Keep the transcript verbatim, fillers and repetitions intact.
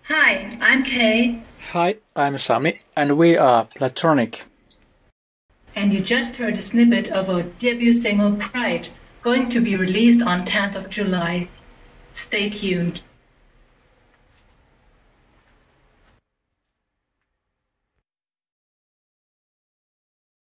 Hi, I'm Kay. Hi, I'm Sami, and we are Platonic. And you just heard a snippet of our debut single, Pride, going to be released on tenth of July. Stay tuned.